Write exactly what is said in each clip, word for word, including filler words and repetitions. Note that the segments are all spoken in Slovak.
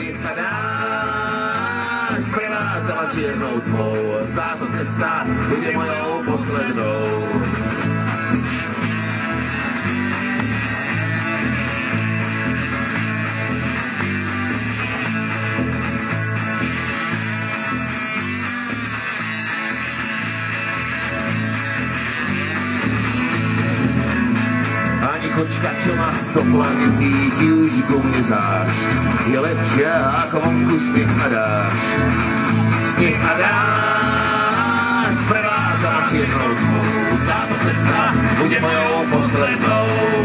Sněh a dáš sprevádza ma čiernou tmou. Táto cesta bude mojou poslednou. Kočka, čo má stopu a necíti už ku mne zášť, je lepšia ako vonku sneh a dážď. Sneh a dážď sprevádza ma čiernou tmou. Táto cesta bude mojou poslednou.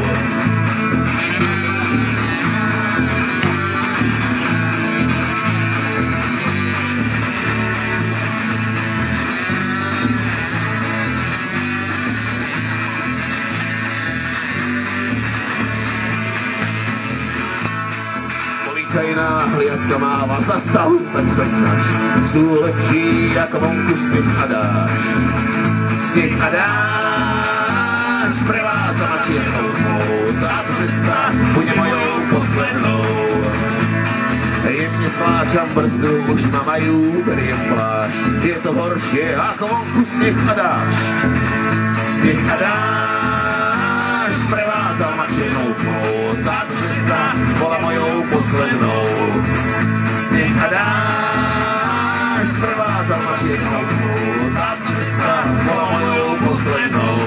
Policajná hliadka máva, zastavuj, tak sa snaž. Sú lepší ako vonku sneh a dážď. Sneh a dážď sprevádza ma čiernou tmou. Táto cesta bude mojou poslednou. Jemne stláčam brzdu, už ma majú, beriem plášť. Je to horšie ako vonku sneh a dážď. Sneh a dážď sprevádza ma čiernou tmou. Táto cesta bola mojou poslednou. Sneh a dážď sprevádza ma čiernou tmou. Táto cesta bola mojou poslednou.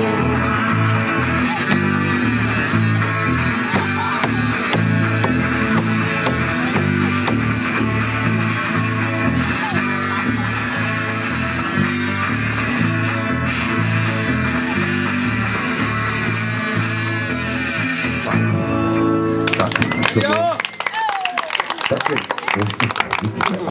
Tak.